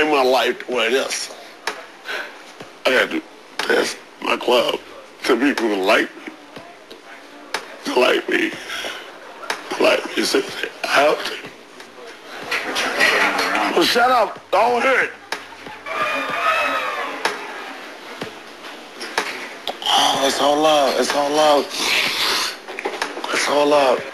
my life the way it is. I had to test my club to people to like me. To like me. To like me. I have to. Well, shut up. Don't hear it. Oh, it's all love. It's all love. It's all love.